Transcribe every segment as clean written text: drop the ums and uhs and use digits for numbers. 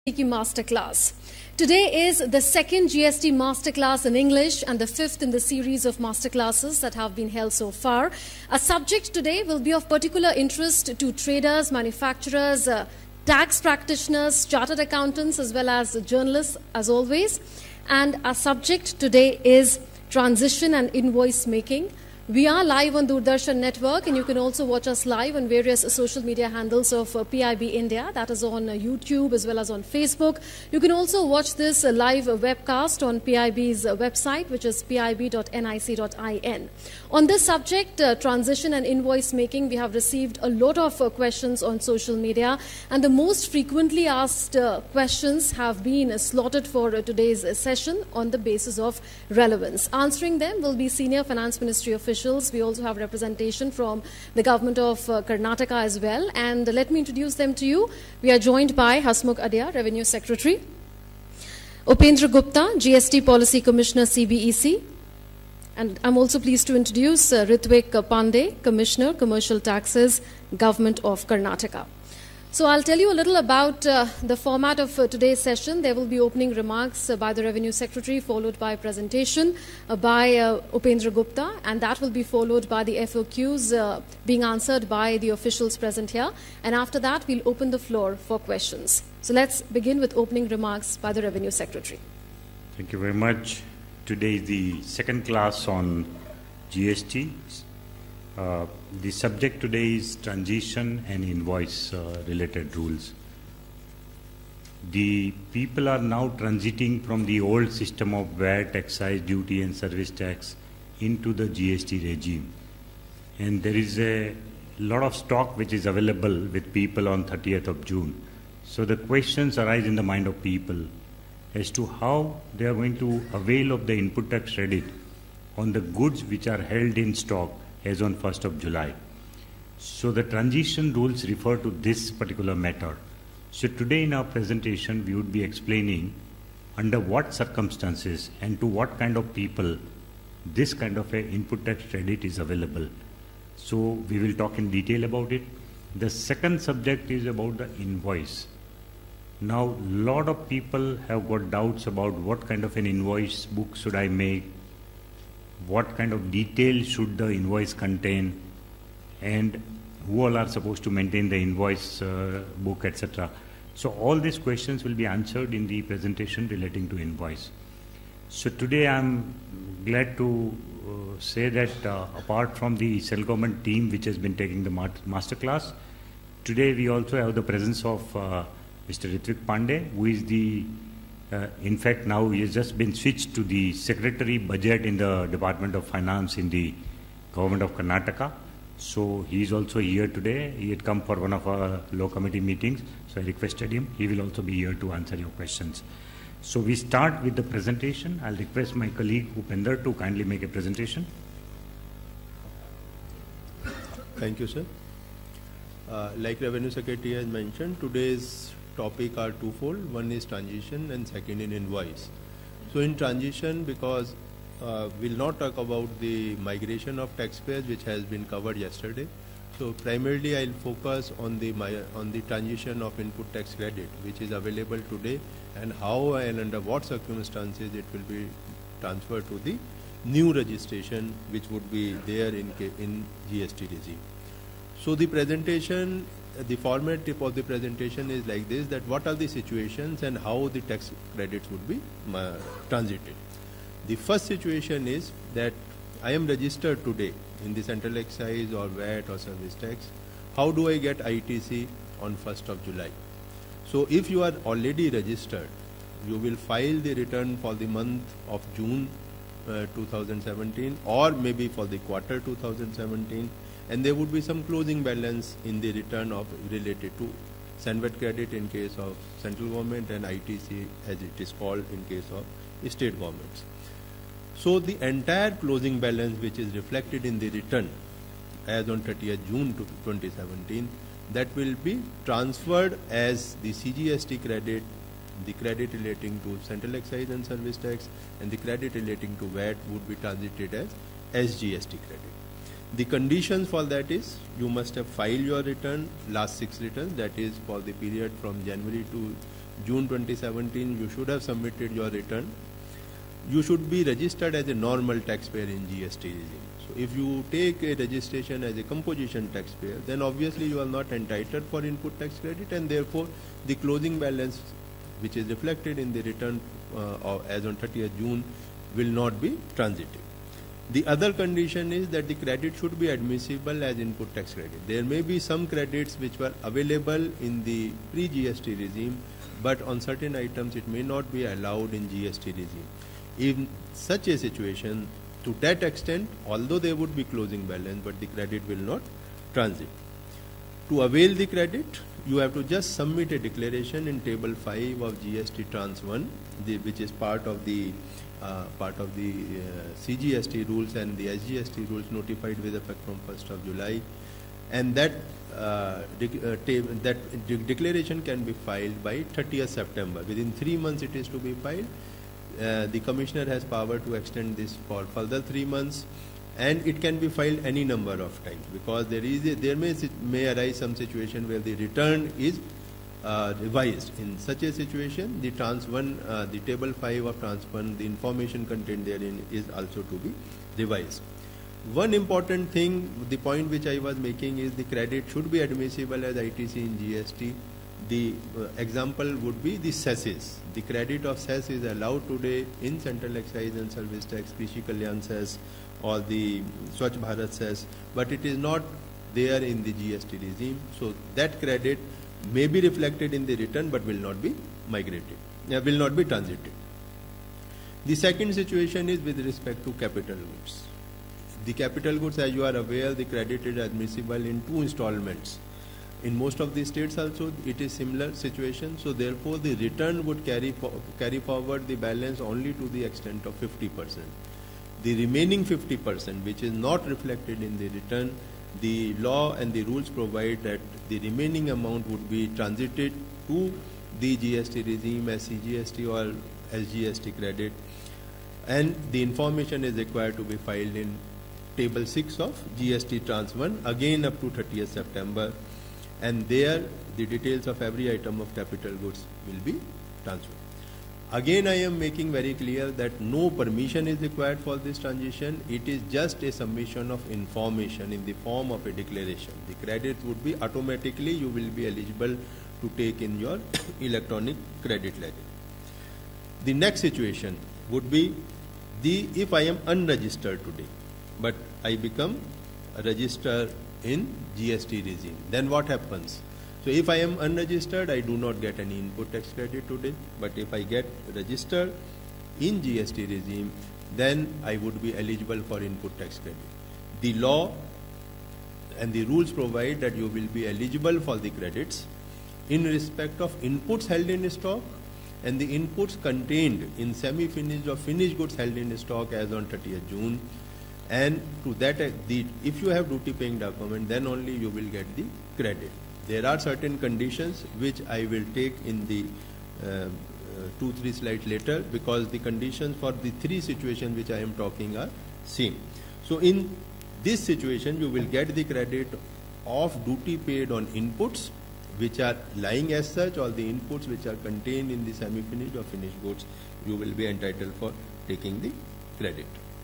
Masterclass. Today is the second GST Masterclass in English and the fifth in the series of Masterclasses that have been held so far. Our subject today will be of particular interest to traders, manufacturers, tax practitioners, chartered accountants, as well as journalists, as always. And our subject today is transition and invoice making. We are live on Doordarshan Network, and you can also watch us live on various social media handles of PIB India. That is on YouTube as well as on Facebook. You can also watch this live webcast on PIB's website, which is pib.nic.in. On this subject, transition and invoice making, we have received a lot of questions on social media, and the most frequently asked questions have been slotted for today's session on the basis of relevance. Answering them will be Senior Finance Ministry officials. We also have representation from the government of Karnataka as well. And let me introduce them to you. We are joined by Hasmukh Adhia, Revenue Secretary; Upendra Gupta, GST Policy Commissioner, CBEC. And I'm also pleased to introduce Ritvik Pandey, Commissioner, Commercial Taxes, Government of Karnataka. So I'll tell you a little about the format of today's session. There will be opening remarks by the Revenue Secretary, followed by a presentation by Upendra Gupta, and that will be followed by the FOQs being answered by the officials present here. And after that, we'll open the floor for questions. So let's begin with opening remarks by the Revenue Secretary. Thank you very much. Today is the second class on GST. The subject today is transition and invoice related rules. The people are now transiting from the old system of VAT, excise duty and service tax into the GST regime. And there is a lot of stock which is available with people on 30th of June. So the questions arise in the mind of people as to how they are going to avail of the input tax credit on the goods which are held in stock as on 1st of July. So the transition rules refer to this particular matter. So today in our presentation we would be explaining under what circumstances and to what kind of people this kind of a input tax credit is available. So we will talk in detail about it. The second subject is about the invoice. Now a lot of people have got doubts about what kind of an invoice book should I make, what kind of detail should the invoice contain, and who all are supposed to maintain the invoice book, etc. So all these questions will be answered in the presentation relating to invoice. So today I'm glad to say that apart from the Central Government team which has been taking the masterclass, today we also have the presence of Mr. Ritvik Pandey, who is the in fact, now he has just been switched to the Secretary Budget in the Department of Finance in the Government of Karnataka. So he is also here today. He had come for one of our law committee meetings. So I requested him. He will also be here to answer your questions. So we start with the presentation. I'll request my colleague Upendra to kindly make a presentation. Thank you, sir. Like Revenue Secretary has mentioned, today's topic are twofold. One is transition and second in invoice. So in transition, because we'll not talk about the migration of taxpayers which has been covered yesterday. So primarily I'll focus on the transition of input tax credit which is available today and how and under what circumstances it will be transferred to the new registration which would be there in GST regime. So the presentation, the format of the presentation is like this, that what are the situations and how the tax credits would be transited. The first situation is that I am registered today in the central excise or VAT or service tax. How do I get ITC on 1st of July? So if you are already registered, you will file the return for the month of June 2017 or maybe for the quarter 2017. And there would be some closing balance in the return of related to SENVAT credit in case of central government and ITC as it is called in case of state governments. So the entire closing balance which is reflected in the return as on 30th June 2017, that will be transferred as the CGST credit, the credit relating to central excise and service tax, and the credit relating to VAT would be transited as SGST credit. The conditions for that is you must have filed your return, last 6 returns, that is for the period from January to June 2017, you should have submitted your return. You should be registered as a normal taxpayer in GST regime. So if you take a registration as a composition taxpayer, then obviously you are not entitled for input tax credit, and therefore the closing balance which is reflected in the return as on 30th June will not be transitive. The other condition is that the credit should be admissible as input tax credit. There may be some credits which were available in the pre-GST regime, but on certain items it may not be allowed in GST regime. In such a situation, to that extent, although there would be closing balance, but the credit will not transit. To avail the credit, you have to just submit a declaration in table 5 of GST trans 1, which is part of the CGST rules and the SGST rules notified with effect from 1st of July, and that declaration can be filed by 30th September. Within 3 months it is to be filed. The Commissioner has power to extend this for further 3 months, and it can be filed any number of times, because there may arise some situation where the return is revised. In such a situation, the trans 1, the table 5 of trans 1, the information contained therein is also to be revised. One important thing, the point which I was making, is the credit should be admissible as ITC in GST. The example would be the cesses. The credit of cess is allowed today in Central Excise and Service Tax, Krishi Kalyan cess, or the Swachh Bharat cess, but it is not there in the GST regime. So that credit may be reflected in the return but will not be migrated, will not be transited. The second situation is with respect to capital goods. The capital goods, as you are aware, the credit is admissible in 2 installments. In most of the states also it is similar situation, so therefore the return would carry forward the balance only to the extent of 50%. The remaining 50%, which is not reflected in the return, the law and the rules provide that the remaining amount would be transited to the GST regime as CGST or SGST credit, and the information is required to be filed in table 6 of GST trans 1, again up to 30th September, and there the details of every item of capital goods will be transferred. Again, I am making very clear that no permission is required for this transition. It is just a submission of information in the form of a declaration. The credit would be automatically, you will be eligible to take in your electronic credit ledger. The next situation would be if I am unregistered today, but I become a registered in GST regime, then what happens? So if I am unregistered, I do not get any input tax credit today, but if I get registered in GST regime, then I would be eligible for input tax credit. The law and the rules provide that you will be eligible for the credits in respect of inputs held in stock and the inputs contained in semi-finished or finished goods held in stock as on 30th June. And to that, if you have duty paying document, then only you will get the credit. There are certain conditions which I will take in the 2-3 slides later, because the conditions for the 3 situations which I am talking are same. So in this situation, you will get the credit of duty paid on inputs which are lying as such, or the inputs which are contained in the semi-finished or finished goods. You will be entitled for taking the credit.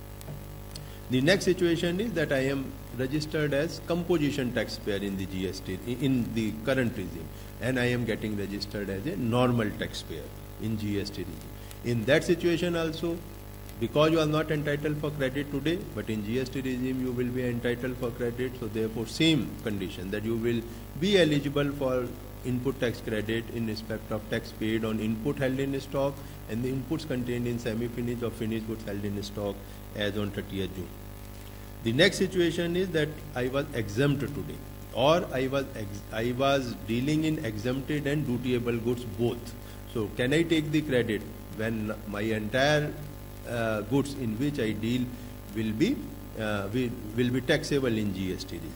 The next situation is that I am registered as composition taxpayer in the GST, in the current regime, and I am getting registered as a normal taxpayer in GST regime. In that situation also, because you are not entitled for credit today, but in GST regime you will be entitled for credit, so therefore same condition, that you will be eligible for input tax credit in respect of tax paid on input held in stock and the inputs contained in semi-finished or finished goods held in stock as on 30th June. The next situation is that I was exempt today, or I was dealing in exempted and dutiable goods both. So can I take the credit when my entire goods in which I deal will be taxable in GST regime?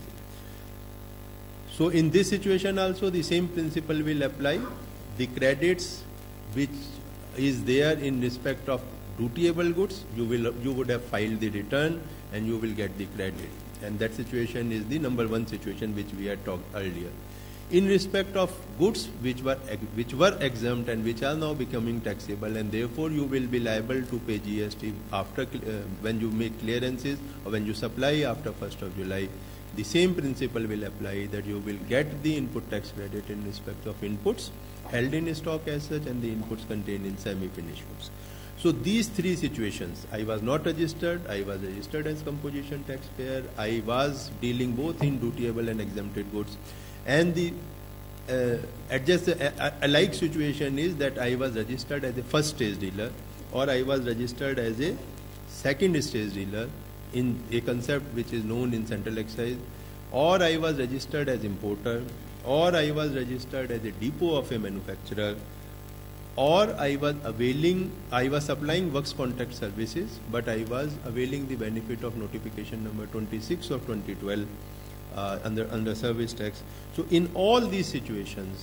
So in this situation also the same principle will apply. The credits which is there in respect of dutiable goods, you would have filed the return and you will get the credit, and that situation is the number 1 situation which we had talked earlier. in respect of goods which were exempt and which are now becoming taxable, and therefore you will be liable to pay GST after when you make clearances or when you supply after 1st of July. The same principle will apply, that you will get the input tax credit in respect of inputs held in stock as such and the inputs contained in semi-finished goods. So these three situations, I was not registered, I was registered as composition taxpayer, I was dealing both in dutiable and exempted goods, and the alike situation is that I was registered as a first stage dealer, or I was registered as a second stage dealer in a concept which is known in central excise, or I was registered as importer, or I was registered as a depot of a manufacturer, or I was supplying works contract services, but I was availing the benefit of notification number 26 of 2012 under service tax. So in all these situations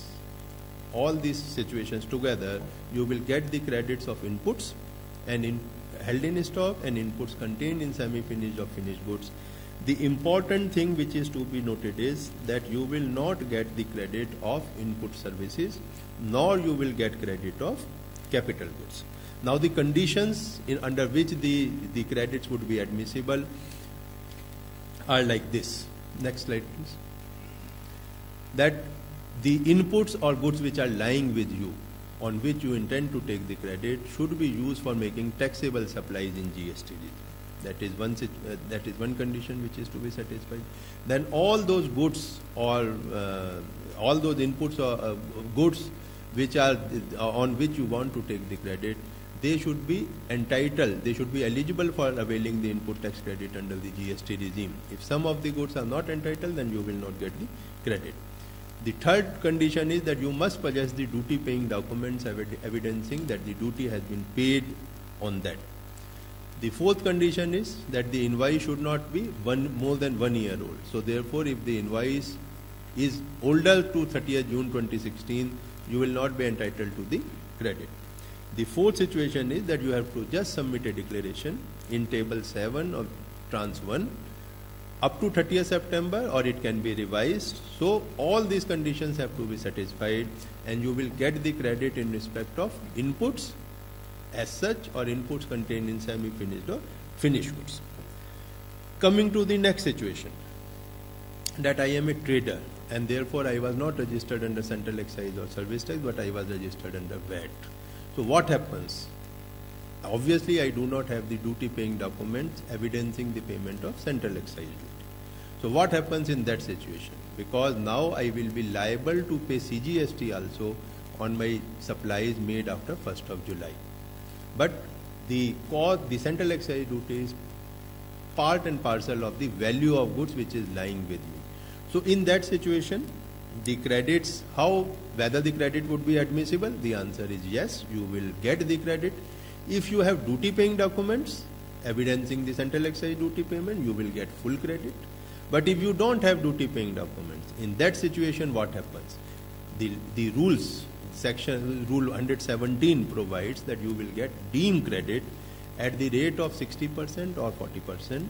together, you will get the credits of inputs and held in stock and inputs contained in semi-finished or finished goods. The important thing which is to be noted is that you will not get the credit of input services, nor you will get credit of capital goods. Now the conditions under which the credits would be admissible are like this. Next slide please. That the inputs or goods which are lying with you, on which you intend to take the credit, should be used for making taxable supplies in GST. That is one condition which is to be satisfied. Then all those goods or all those inputs or goods which are on which you want to take the credit, they should be entitled, they should be eligible for availing the input tax credit under the GST regime. If some of the goods are not entitled, then you will not get the credit. The third condition is that you must possess the duty paying documents evidencing that the duty has been paid on that. The fourth condition is that the invoice should not be more than 1 year old. So therefore, if the invoice is older to 30th June 2016, you will not be entitled to the credit. The fourth situation is that you have to just submit a declaration in table 7 of trans 1 up to 30th September, or it can be revised. So all these conditions have to be satisfied, and you will get the credit in respect of inputs as such or inputs contained in semi-finished or finished goods. Coming to the next situation, that I am a trader and therefore I was not registered under central excise or service tax, but I was registered under VAT. So what happens? Obviously I do not have the duty paying documents evidencing the payment of central excise duty. So what happens in that situation? Because now I will be liable to pay CGST also on my supplies made after 1st of July. But the central excise duty is part and parcel of the value of goods which is lying with me. So in that situation, the credits, whether the credit would be admissible? The answer is yes, you will get the credit. If you have duty paying documents evidencing the central excise duty payment, you will get full credit. But if you don't have duty paying documents, in that situation what happens? The rules, rule 117 provides that you will get deemed credit at the rate of 60% or 40%,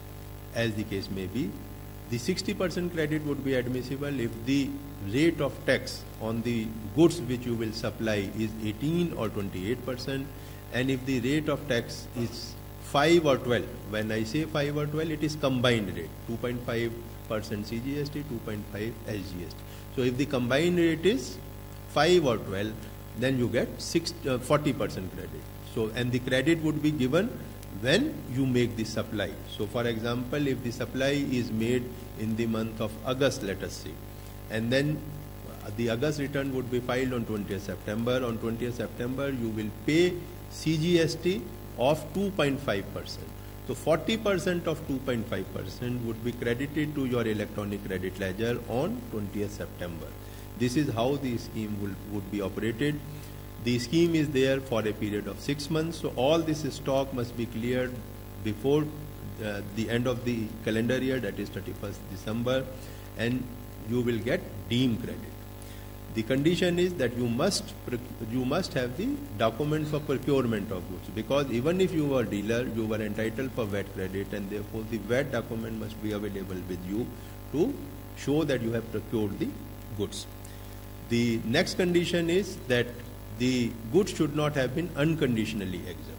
as the case may be. The 60% credit would be admissible if the rate of tax on the goods which you will supply is 18 or 28%, and if the rate of tax is 5 or 12, when I say 5 or 12, it is combined rate, 2.5% CGST, 2.5 SGST. So if the combined rate is 5 or 12, then you get 40% credit. So, and the credit would be given when you make the supply. So for example, if the supply is made in the month of August, let us say, and then the August return would be filed on 20th September. On 20th September, you will pay CGST of 2.5%. So 40% of 2.5% would be credited to your electronic credit ledger on 20th September. This is how the scheme would be operated. The scheme is there for a period of 6 months. So all this stock must be cleared before the end of the calendar year, that is 31st December, and you will get deemed credit. The condition is that you must have the documents for procurement of goods, because even if you were dealer, you were entitled for VAT credit, and therefore the VAT document must be available with you to show that you have procured the goods. The next condition is that the goods should not have been unconditionally exempt.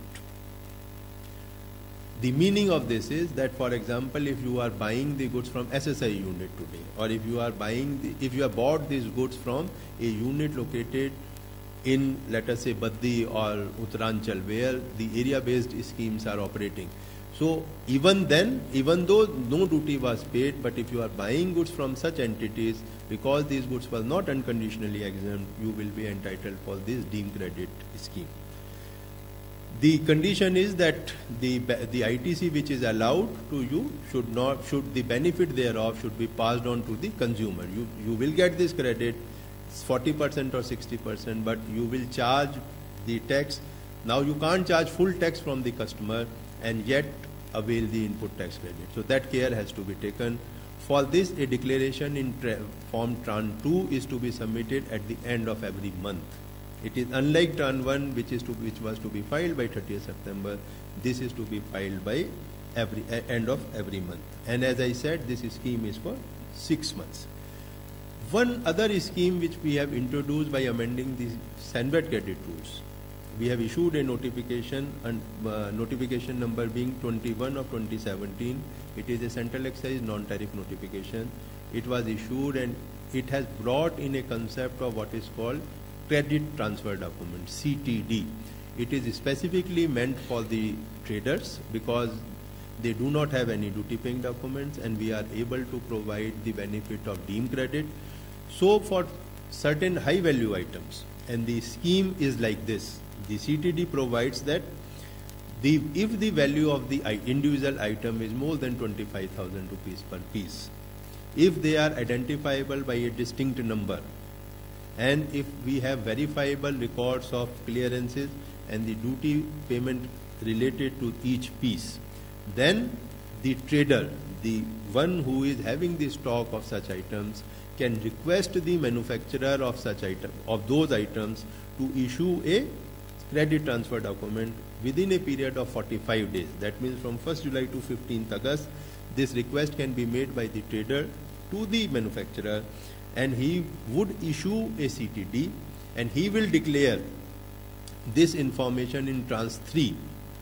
The meaning of this is that, for example, if you are buying the goods from SSI unit today, or if you have bought these goods from a unit located in, let us say, Baddi or Uttaranchal, where the area-based schemes are operating. So even then, even though no duty was paid, but if you are buying goods from such entities, because these goods were not unconditionally exempt, you will be entitled for this deemed credit scheme. The condition is that the ITC which is allowed to you should the benefit thereof should be passed on to the consumer. You will get this credit 40% or 60%, but you will charge the tax. Now you can't charge full tax from the customer and yet avail the input tax credit. So that care has to be taken. For this, a declaration in Form Tran 2 is to be submitted at the end of every month. It is unlike Tran 1, which was to be filed by 30th September. This is to be filed by end of every month. And as I said, this scheme is for 6 months. One other scheme which we have introduced by amending the Sanvet credit rules, we have issued a notification, and notification number being 21 of 2017. It is a central excise non-tariff notification. It was issued and it has brought in a concept of what is called credit transfer document, CTD. It is specifically meant for the traders because they do not have any duty paying documents, and we are able to provide the benefit of deemed credit. So for certain high value items, and the scheme is like this, the CTD provides that if the value of the individual item is more than 25,000 rupees per piece, if they are identifiable by a distinct number, and if we have verifiable records of clearances and the duty payment related to each piece, then the trader, the one who is having the stock of such items, can request the manufacturer of such item, of those items, to issue a credit transfer document within a period of 45 days. That means from 1st July to 15th August, this request can be made by the trader to the manufacturer, and he would issue a CTD, and he will declare this information in Trans 3.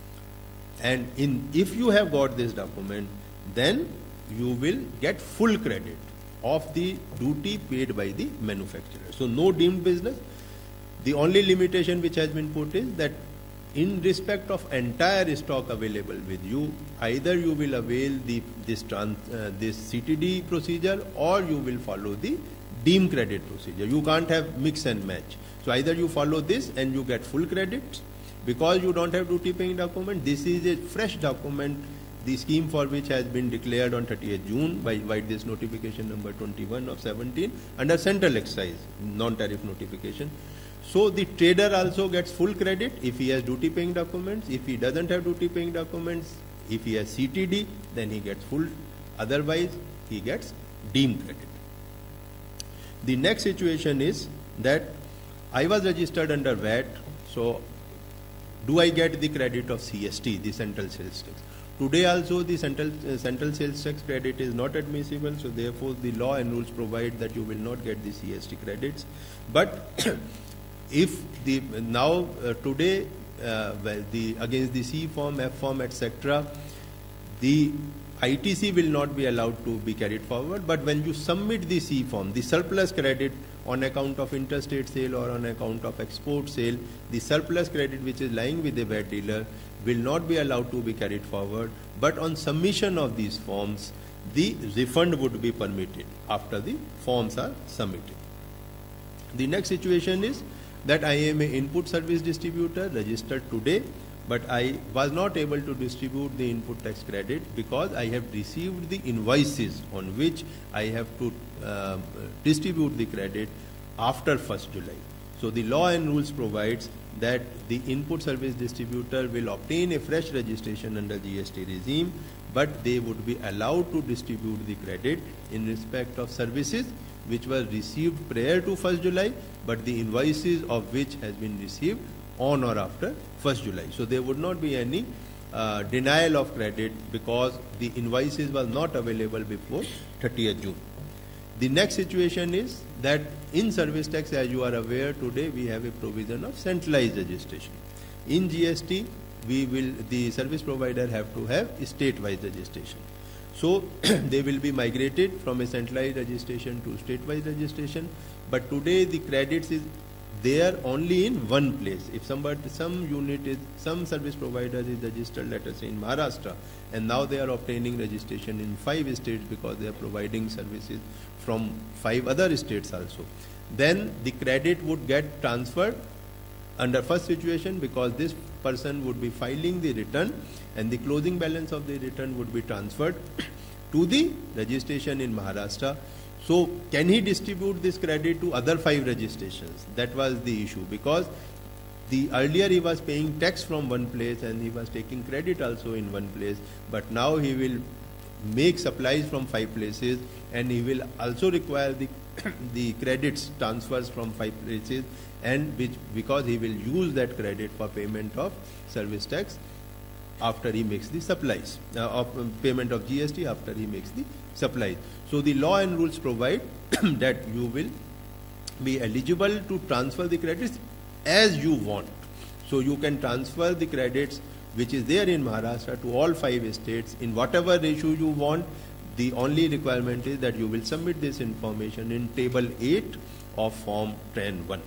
And if you have got this document, then you will get full credit of the duty paid by the manufacturer. So no deemed business. The only limitation which has been put is that in respect of entire stock available with you, either you will avail this CTD procedure, or you will follow the deemed credit procedure. You can't have mix and match. So either you follow this and you get full credits because you don't have duty paying document. This is a fresh document, the scheme for which has been declared on 30th June by this notification number 21 of 17 under central excise non-tariff notification. So the trader also gets full credit if he has duty paying documents. If he doesn't have duty paying documents, if he has CTD, then he gets full. Otherwise, he gets deemed credit. The next situation is that I was registered under VAT, so do I get the credit of CST, the central sales tax? Today also the central sales tax credit is not admissible, so therefore the law and rules provide that you will not get the CST credits. But if today against the C form, F form, etc., the ITC will not be allowed to be carried forward, but when you submit the C form, the surplus credit on account of interstate sale or on account of export sale, the surplus credit which is lying with the VAT dealer will not be allowed to be carried forward, but on submission of these forms, the refund would be permitted after the forms are submitted. The next situation is that I am an input service distributor registered today, but I was not able to distribute the input tax credit because I have received the invoices on which I have to distribute the credit after 1st July. So the law and rules provides that the input service distributor will obtain a fresh registration under GST regime, but they would be allowed to distribute the credit in respect of services which were received prior to 1st July, but the invoices of which has been received on or after 1st July. So there would not be any denial of credit because the invoices were not available before 30th June. The next situation is that in service tax, as you are aware, today we have a provision of centralized registration. In GST, the service provider have to have state-wise registration. So they will be migrated from a centralized registration to state-wise registration. But today the credits is there only in one place. If some service provider is registered, let us say in Maharashtra, and now they are obtaining registration in 5 states because they are providing services from 5 other states also, then the credit would get transferred under first situation, because this person would be filing the return and the closing balance of the return would be transferred to the registration in Maharashtra. So can he distribute this credit to other 5 registrations? That was the issue, because earlier he was paying tax from one place and he was taking credit also in one place, but now he will make supplies from 5 places and he will also require the credits transfers from 5 places, and because he will use that credit for payment of service tax after he makes the supplies, of payment of GST after he makes the supplies. So the law and rules provide that you will be eligible to transfer the credits as you want. So you can transfer the credits which is there in Maharashtra to all 5 states in whatever ratio you want. The only requirement is that you will submit this information in table 8 of form 10(1).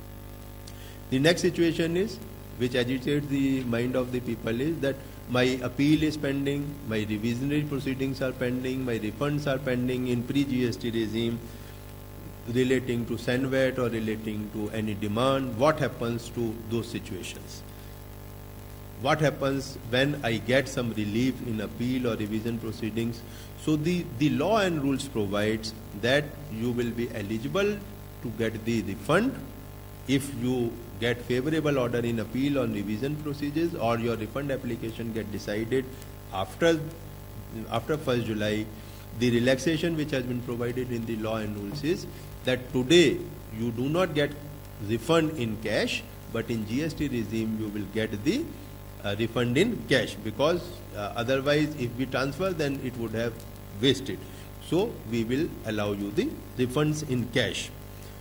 The next situation is, which agitates the mind of the people, is that my appeal is pending, my revisionary proceedings are pending, my refunds are pending in pre-GST regime relating to SENVAT or relating to any demand. What happens to those situations? What happens when I get some relief in appeal or revision proceedings? So the law and rules provides that you will be eligible to get the refund if you get favorable order in appeal on revision procedures, or your refund application get decided after 1st July. The relaxation which has been provided in the law and rules is that today you do not get refund in cash, but in GST regime you will get the refund in cash, because otherwise if we transfer then it would have wasted. So we will allow you the refunds in cash.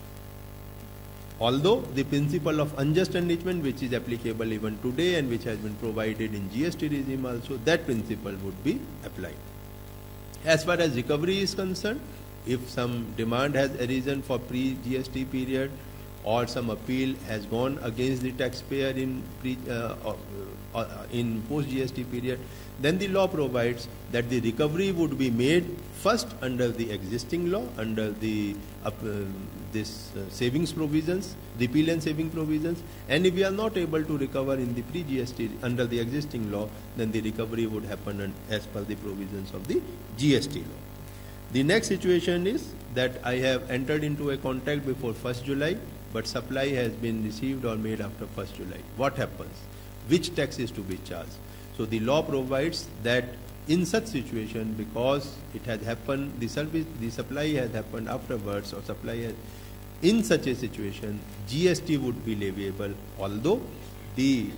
Although the principle of unjust enrichment, which is applicable even today and which has been provided in GST regime also, that principle would be applied. As far as recovery is concerned, if some demand has arisen for pre-GST period or some appeal has gone against the taxpayer in post-GST period, then the law provides that the recovery would be made first under the existing law, under the savings provisions, repeal and saving provisions, and if we are not able to recover in the pre-GST under the existing law, then the recovery would happen as per the provisions of the GST law. The next situation is that I have entered into a contract before 1st July, but supply has been received or made after 1st July. What happens? Which tax is to be charged? So the law provides that in such situation, because it has happened, the supply has happened afterwards, or in such a situation, GST would be leviable, although the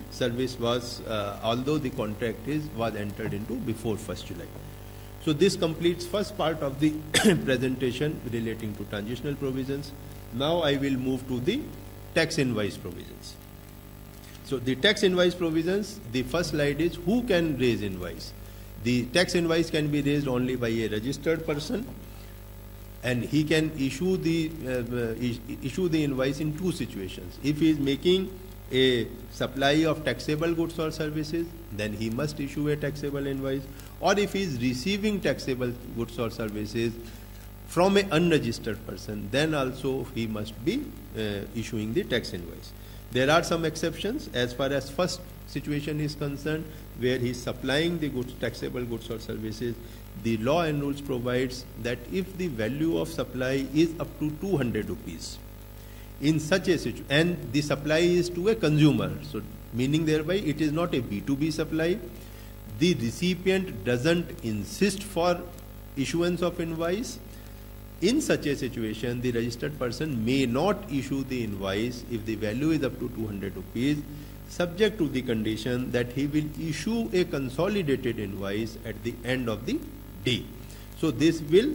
contract was entered into before 1st July. So this completes first part of the presentation relating to transitional provisions. Now I will move to the tax invoice provisions. So the tax invoice provisions, the first slide is who can raise invoice. The tax invoice can be raised only by a registered person, and he can issue the invoice in 2 situations. If he is making a supply of taxable goods or services, then he must issue a taxable invoice, or if he is receiving taxable goods or services from an unregistered person, then also he must be issuing the tax invoice. There are some exceptions as far as first situation is concerned, where he is supplying the goods, taxable goods or services. The law and rules provides that if the value of supply is up to 200 rupees, in such a situation, and the supply is to a consumer, so meaning thereby it is not a B2B supply, the recipient doesn't insist for issuance of invoice. In such a situation, the registered person may not issue the invoice if the value is up to 200 rupees, subject to the condition that he will issue a consolidated invoice at the end of the day. So this will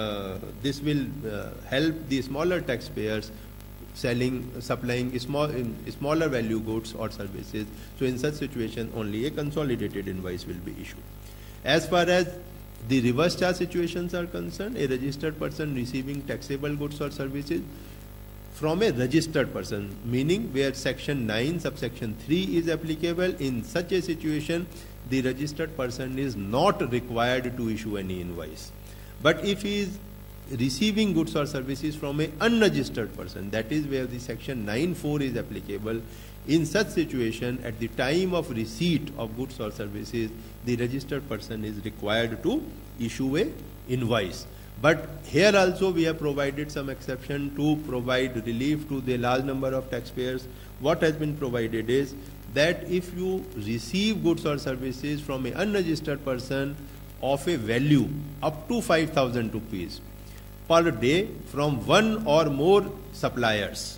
help the smaller taxpayers supplying smaller value goods or services. So in such situation, only a consolidated invoice will be issued. As far as the reverse charge situations are concerned, a registered person receiving taxable goods or services from a registered person, meaning where section 9 subsection 3 is applicable, in such a situation the registered person is not required to issue any invoice. But if he is receiving goods or services from an unregistered person, that is where the section 9(4) is applicable, in such situation at the time of receipt of goods or services, the registered person is required to issue a invoice. But here also we have provided some exception to provide relief to the large number of taxpayers. What has been provided is that if you receive goods or services from an unregistered person of a value up to 5,000 rupees per day from one or more suppliers,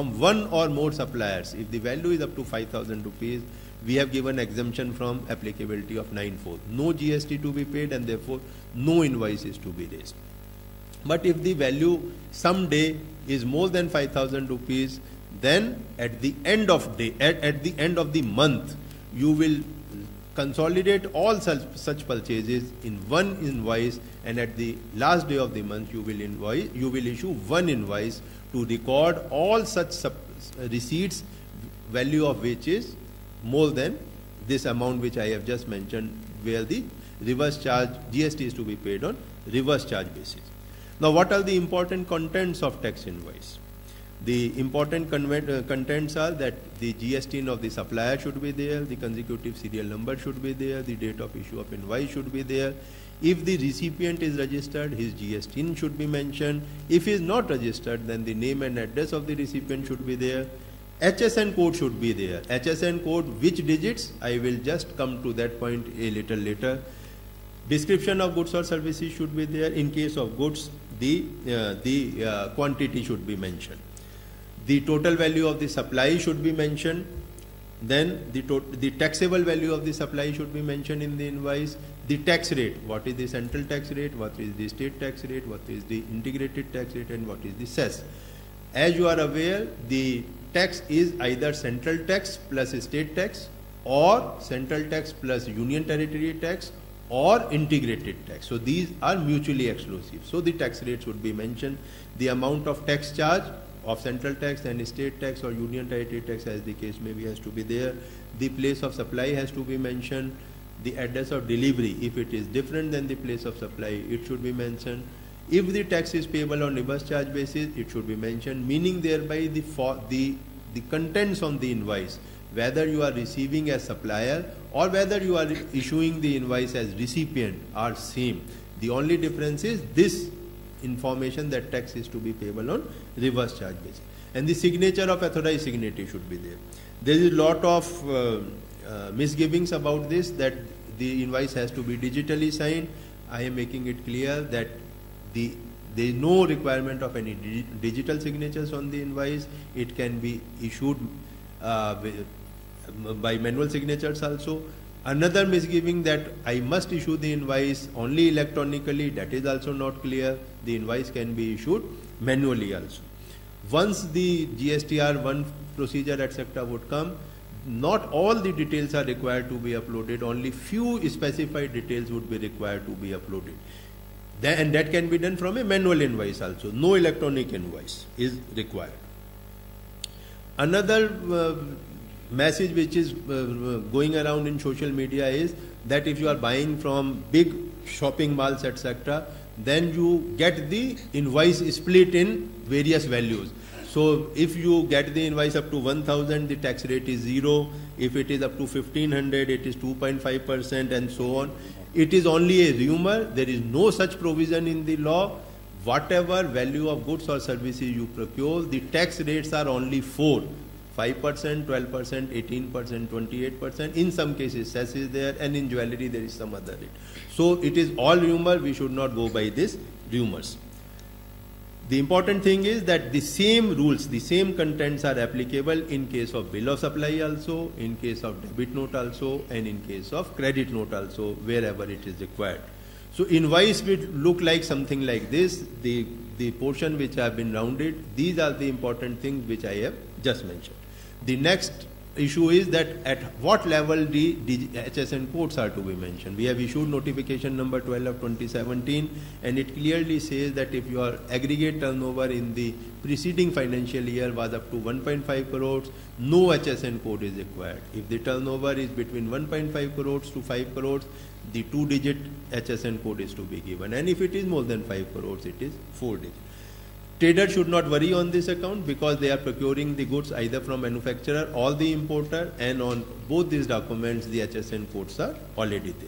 if the value is up to 5,000 rupees, we have given exemption from applicability of 9(4). No GST to be paid and therefore no invoice is to be raised. But if the value someday is more than 5,000 rupees, then at the end of the month, you will consolidate all such purchases in one invoice, and at the last day of the month you will issue one invoice to record all such receipts, value of which is more than this amount which I have just mentioned, where the reverse charge GST is to be paid on reverse charge basis. Now, what are the important contents of tax invoice? The important contents are that the GST of the supplier should be there, the consecutive serial number should be there, the date of issue of invoice should be there. If the recipient is registered, his GST should be mentioned. If he is not registered, then the name and address of the recipient should be there. HSN code should be there. HSN code, which digits? I will just come to that point a little later. Description of goods or services should be there. In case of goods, the quantity should be mentioned. The total value of the supply should be mentioned. Then the taxable value of the supply should be mentioned in the invoice. The tax rate, what is the central tax rate, what is the state tax rate, what is the integrated tax rate, and what is the cess. As you are aware, the tax is either central tax plus state tax, or central tax plus union territory tax, or integrated tax. So these are mutually exclusive. So the tax rates would be mentioned. The amount of tax charge of central tax and state tax or union territory tax, as the case may be, has to be there. The place of supply has to be mentioned. The address of delivery, if it is different than the place of supply, it should be mentioned. If the tax is payable on reverse charge basis, it should be mentioned, meaning thereby the contents on the invoice, whether you are receiving as supplier or whether you are issuing the invoice as recipient, are same. The only difference is this information that tax is to be payable on reverse charge basis. And the signature of authorized signatory should be there. There is a lot of misgivings about this, that the invoice has to be digitally signed. I am making it clear that there is no requirement of any digital signatures on the invoice. It can be issued by manual signatures also. Another misgiving that I must issue the invoice only electronically, that is also not clear. The invoice can be issued manually also. Once the GSTR 1 procedure etc. would come, not all the details are required to be uploaded, only few specified details would be required to be uploaded. And that can be done from a manual invoice also. No electronic invoice is required. Another message which is going around in social media is that if you are buying from big shopping malls etc., then you get the invoice split in various values. So if you get the invoice up to 1,000, the tax rate is 0. If it is up to 1,500, it is 2.5% and so on. It is only a rumor. There is no such provision in the law. Whatever value of goods or services you procure, the tax rates are only 4. 5%, 12%, 18%, 28%. In some cases, cess is there, and in jewelry there is some other rate. So it is all rumor. We should not go by these rumors. The important thing is that the same rules, the same contents are applicable in case of bill of supply also, in case of debit note also, and in case of credit note also, wherever it is required. So invoice will look like something like this, the portion which have been rounded. These are the important things which I have just mentioned. The next issue is that at what level the HSN codes are to be mentioned. We have issued notification number 12 of 2017, and it clearly says that if your aggregate turnover in the preceding financial year was up to 1.5 crores, no HSN code is required. If the turnover is between 1.5 crores to 5 crores, the 2-digit HSN code is to be given, and if it is more than 5 crores, it is 4-digit. Trader should not worry on this account because they are procuring the goods either from manufacturer or the importer, and on both these documents the HSN codes are already there.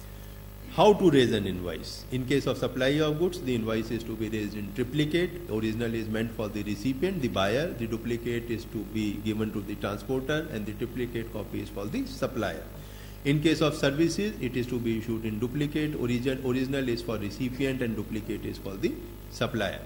How to raise an invoice? In case of supply of goods, the invoice is to be raised in triplicate. Original is meant for the recipient, the buyer. The duplicate is to be given to the transporter, and the triplicate copy is for the supplier. In case of services, it is to be issued in duplicate. Original is for recipient and duplicate is for the supplier.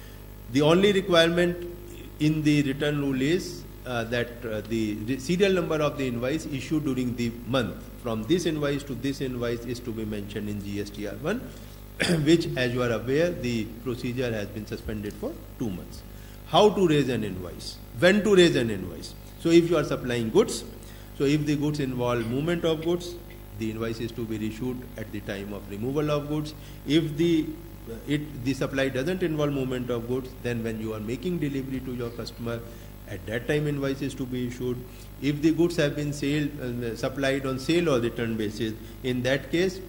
The only requirement in the return rule is that the serial number of the invoice issued during the month from this invoice to this invoice is to be mentioned in GSTR1, which, as you are aware, the procedure has been suspended for 2 months. How to raise an invoice? When to raise an invoice? So if you are supplying goods, so if the goods involve movement of goods, the invoice is to be issued at the time of removal of goods. If the supply doesn't involve movement of goods, then when you are making delivery to your customer, at that time invoice is to be issued. If the goods have been supplied on sale or return basis, in that case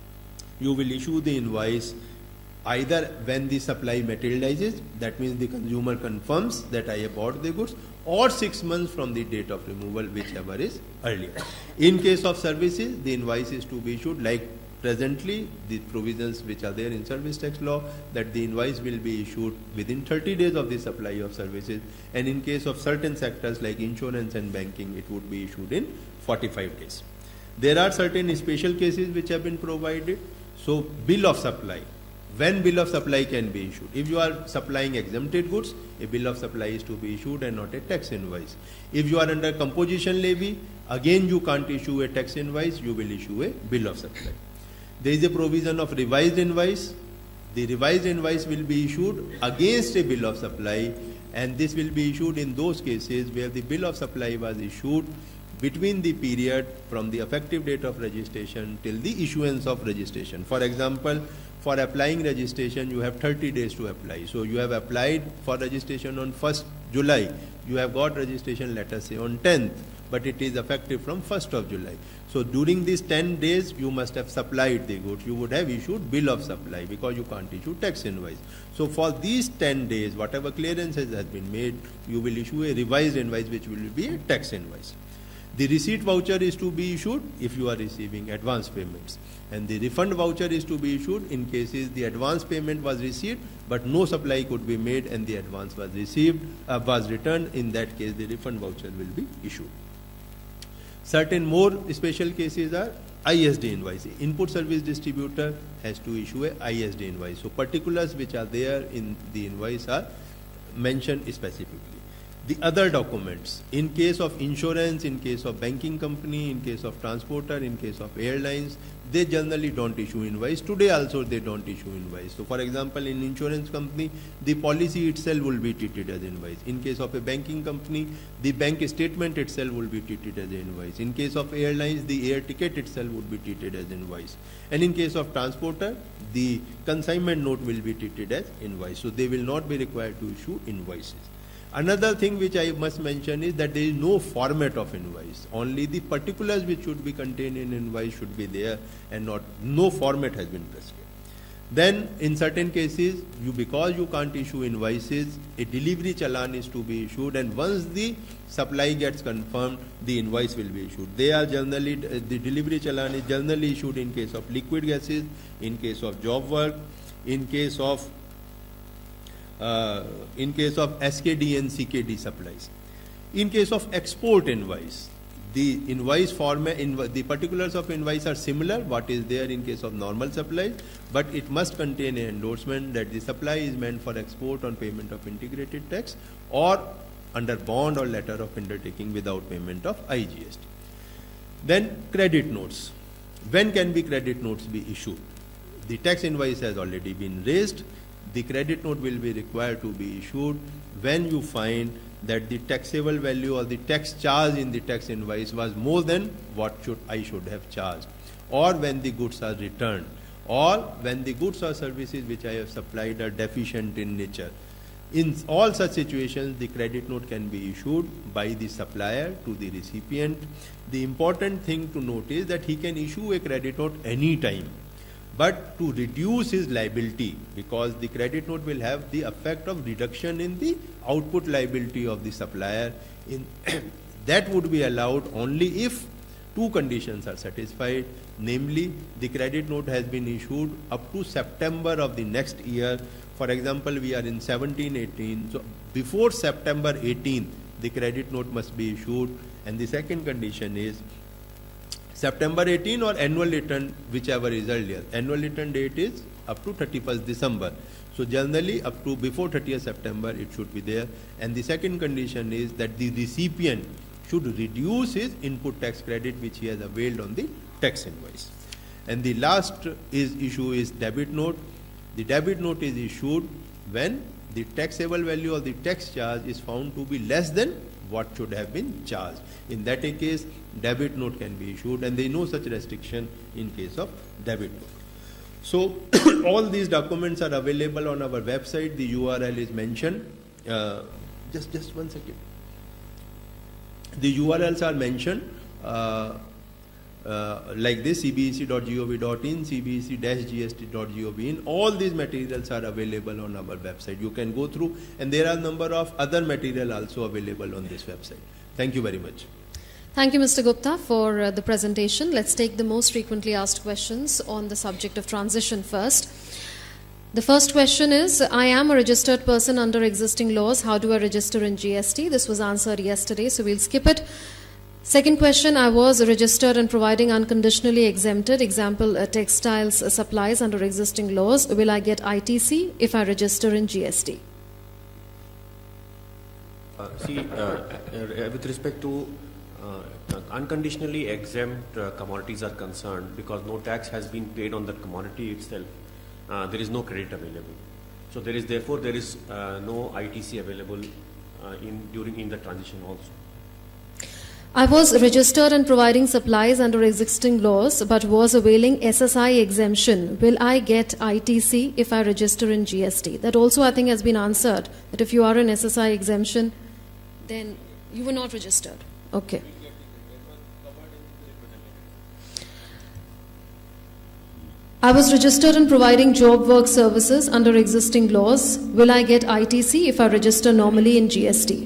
you will issue the invoice either when the supply materializes, that means the consumer confirms that I have bought the goods, or 6 months from the date of removal, whichever is earlier. In case of services, the invoice is to be issued like presently the provisions which are there in service tax law, that the invoice will be issued within 30 days of the supply of services, and in case of certain sectors like insurance and banking, it would be issued in 45 days. There are certain special cases which have been provided. So bill of supply. When bill of supply can be issued? If you are supplying exempted goods, a bill of supply is to be issued and not a tax invoice. If you are under composition levy, again you can't issue a tax invoice, you will issue a bill of supply. There is a provision of revised invoice. The revised invoice will be issued against a bill of supply, and this will be issued in those cases where the bill of supply was issued between the period from the effective date of registration till the issuance of registration. For example, for applying registration, you have 30 days to apply. So you have applied for registration on 1st July. You have got registration, let us say, on 10th, but it is effective from 1st of July. So during these 10 days, you must have supplied the goods. You would have issued bill of supply because you can't issue tax invoice. So for these 10 days, whatever clearances has been made, you will issue a revised invoice, which will be a tax invoice. The receipt voucher is to be issued if you are receiving advance payments, and the refund voucher is to be issued in cases the advance payment was received but no supply could be made and the advance was returned. In that case, the refund voucher will be issued. Certain more special cases are ISD invoice. Input service distributor has to issue a ISD invoice. So particulars which are there in the invoice are mentioned specifically. The other documents, in case of insurance, in case of banking company, in case of transporter, in case of airlines, they generally don't issue invoice. Today also they don't issue invoice. So for example, in insurance company, the policy itself will be treated as invoice. In case of a banking company, the bank statement itself will be treated as invoice. In case of airlines, the air ticket itself would be treated as invoice. And in case of transporter, the consignment note will be treated as invoice. So they will not be required to issue invoices. Another thing which I must mention is that there is no format of invoice. Only the particulars which should be contained in invoice should be there, and no format has been prescribed. Then in certain cases, because you can't issue invoices, a delivery challan is to be issued, and once the supply gets confirmed, the invoice will be issued. They are generally, the delivery challan is generally issued in case of liquid gases, in case of job work, in case of SKD and CKD supplies. In case of export invoice, the invoice format, the particulars of invoice are similar, what is there in case of normal supplies, but it must contain an endorsement that the supply is meant for export on payment of integrated tax or under bond or letter of undertaking without payment of IGST. Then credit notes. When can credit notes be issued? the tax invoice has already been raised. The credit note will be required to be issued when you find that the taxable value or the tax charge in the tax invoice was more than what I should have charged, or when the goods are returned, or when the goods or services which I have supplied are deficient in nature. In all such situations, the credit note can be issued by the supplier to the recipient. The important thing to note is that he can issue a credit note any time, but to reduce his liability, because the credit note will have the effect of reduction in the output liability of the supplier. That would be allowed only if two conditions are satisfied, namely the credit note has been issued up to September of the next year. For example, we are in 17-18, so before September 18 the credit note must be issued, and the second condition is September 18 or annual return, whichever is earlier. Annual return date is up to 31st December. So generally up to before 30th September it should be there. And the second condition is that the recipient should reduce his input tax credit which he has availed on the tax invoice. And the last issue is debit note. The debit note is issued when the taxable value of the tax charge is found to be less than what should have been charged. In that case, debit note can be issued, and there is no such restriction in case of debit note. So all these documents are available on our website. The URL is mentioned. Just 1 second. The URLs are mentioned like this: cbec.gov.in, cbec-gst.gov.in. All these materials are available on our website. You can go through, and there are a number of other material also available on this website. Thank you very much. Thank you, Mr. Gupta, for the presentation. Let's take the most frequently asked questions on the subject of transition first. The first question is, I am a registered person under existing laws. How do I register in GST? This was answered yesterday, so we'll skip it. Second question, I was registered and providing unconditionally exempted, example, textiles supplies under existing laws. Will I get ITC if I register in GST? With respect to unconditionally exempt commodities are concerned, because no tax has been paid on that commodity itself, there is no credit available. So therefore there is no ITC available in the transition also. I was registered and providing supplies under existing laws but was availing SSI exemption. Will I get ITC if I register in GST? That also I think has been answered, that if you are in SSI exemption, then you were not registered. Okay. I was registered and providing job work services under existing laws. Will I get ITC if I register normally in GST?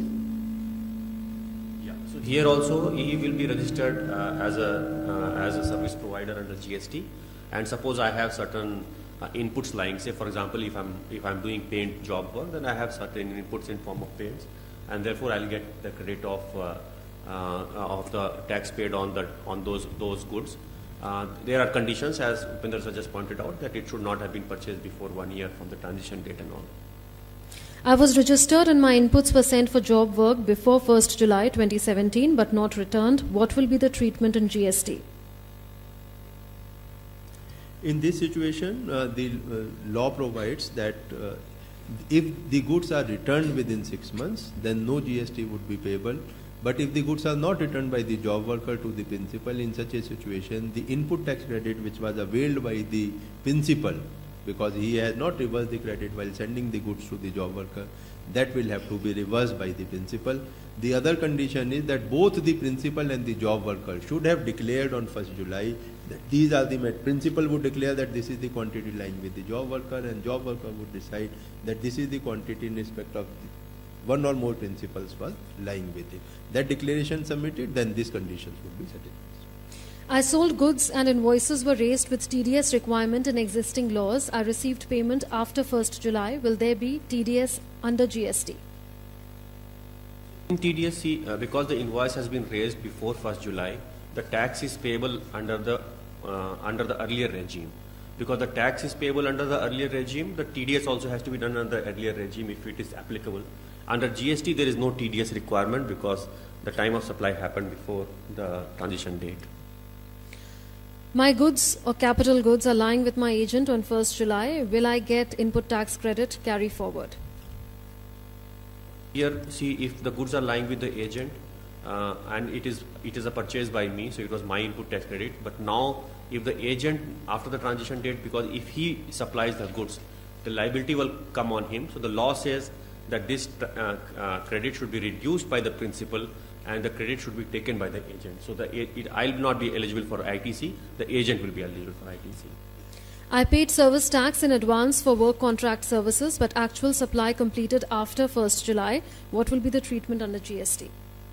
So here also he will be registered as a service provider under GST, and suppose I have certain inputs lying, say for example if I'm doing paint job work, then I have certain inputs in form of paints, and therefore I'll get the credit of the tax paid on those goods. There are conditions, as Upendra sir just pointed out, that it should not have been purchased before 1 year from the transition date and all. I was registered and my inputs were sent for job work before 1st July 2017 but not returned. What will be the treatment in GST? In this situation, the law provides that if the goods are returned within 6 months, then no GST would be payable. But if the goods are not returned by the job worker to the principal, in such a situation, the input tax credit which was availed by the principal, because he has not reversed the credit while sending the goods to the job worker, that will have to be reversed by the principal. The other condition is that both the principal and the job worker should have declared on 1st July that these are the principal would declare that this is the quantity lying with the job worker, and job worker would decide that this is the quantity in respect of one or more principals was lying with it. That declaration submitted, then these conditions would be satisfied. I sold goods and invoices were raised with TDS requirement in existing laws. I received payment after 1st July. Will there be TDS under GST? In TDS, because the invoice has been raised before 1st July, the tax is payable under the earlier regime. Because the tax is payable under the earlier regime, the TDS also has to be done under the earlier regime if it is applicable. Under GST, there is no TDS requirement because the time of supply happened before the transition date. My goods or capital goods are lying with my agent on 1st July. Will I get input tax credit carry forward? Here, see, if the goods are lying with the agent and it is a purchase by me, so it was my input tax credit. But now, if the agent after the transition date, because if he supplies the goods, the liability will come on him. So the law says that this credit should be reduced by the principal, and the credit should be taken by the agent. So I will not be eligible for ITC. The agent will be eligible for ITC. I paid service tax in advance for work contract services, but actual supply completed after 1st July. What will be the treatment under GST?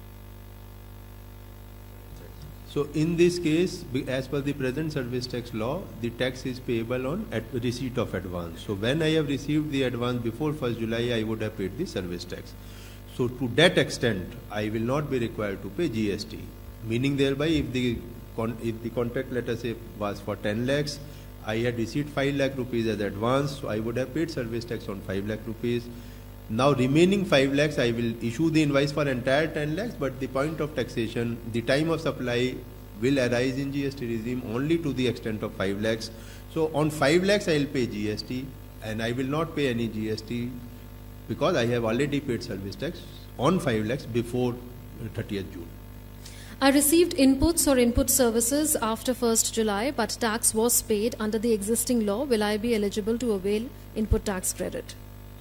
So in this case, as per the present service tax law, the tax is payable on receipt of advance. So when I have received the advance before 1st July, I would have paid the service tax. So to that extent, I will not be required to pay GST. Meaning thereby, if the contract, let us say, was for 10 lakhs, I had received 5 lakh rupees as advance, so I would have paid service tax on 5 lakh rupees. Now remaining 5 lakhs, I will issue the invoice for entire 10 lakhs, but the point of taxation, the time of supply will arise in GST regime only to the extent of 5 lakhs. So on 5 lakhs, I will pay GST, and I will not pay any GST because I have already paid service tax on 5 lakhs before 30th June. I received inputs or input services after 1st July, but tax was paid under the existing law. Will I be eligible to avail input tax credit?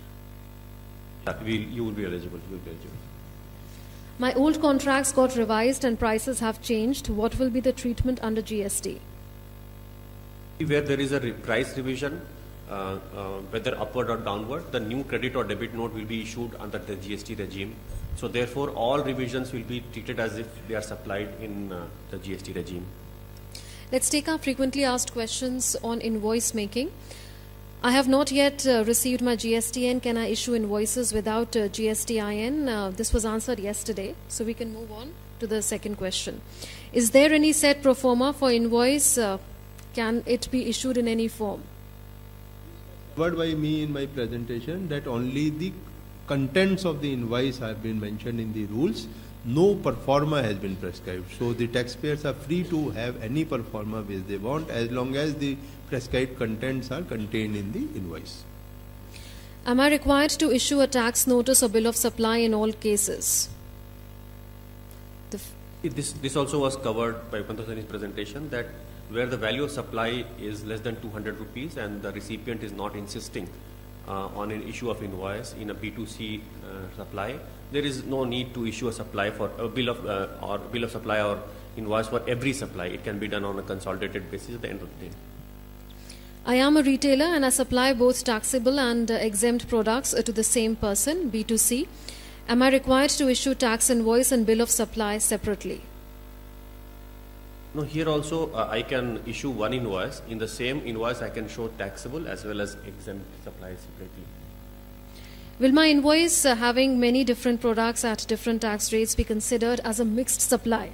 You will be eligible. You will be eligible. My old contracts got revised and prices have changed. What will be the treatment under GST? Where there is a price revision, whether upward or downward, the new credit or debit note will be issued under the GST regime. So therefore, all revisions will be treated as if they are supplied in the GST regime. Let's take our frequently asked questions on invoice making. I have not yet received my GSTN. Can I issue invoices without GSTIN? This was answered yesterday, so we can move on to the second question. Is there any set pro forma for invoice? Can it be issued in any form? Covered by me in my presentation that only the contents of the invoice have been mentioned in the rules. No pro forma has been prescribed. So the taxpayers are free to have any pro forma which they want as long as the prescribed contents are contained in the invoice. Am I required to issue a tax notice or bill of supply in all cases? This also was covered by Upantha's presentation, that where the value of supply is less than 200 rupees and the recipient is not insisting on an issue of invoice in a B2C supply, there is no need to issue a supply for a bill of supply or invoice for every supply. It can be done on a consolidated basis at the end of the day. I am a retailer and I supply both taxable and exempt products to the same person, B2C. Am I required to issue tax invoice and bill of supply separately? No, here also I can issue one invoice. In the same invoice I can show taxable as well as exempt supplies separately. Will my invoice having many different products at different tax rates be considered as a mixed supply?